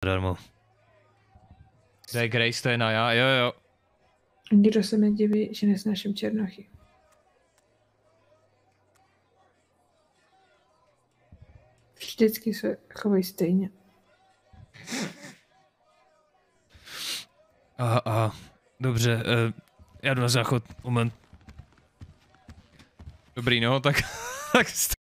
Darmo. To je Grace, to je Naja, jo. Nikdo se mi diví, že nesnáším černochy. Vždycky se chovají stejně. Aha, dobře, já jdu na záchod, moment. Dobrý, no, tak